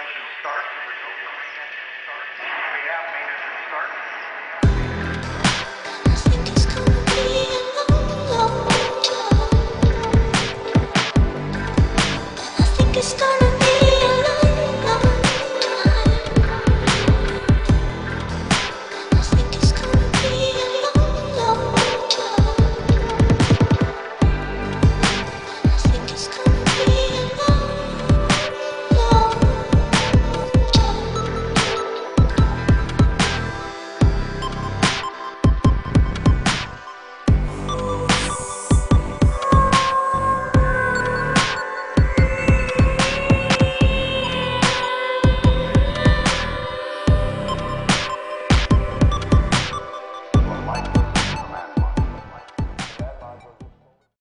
engine start. We have main engine start. I think it's gonna be a long, long time. I think it's gonna